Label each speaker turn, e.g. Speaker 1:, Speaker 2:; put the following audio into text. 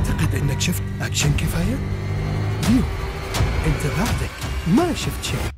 Speaker 1: تعتقد انك شفت اكشن كفاية؟ ديو، انت بعدك ما شفت شيء.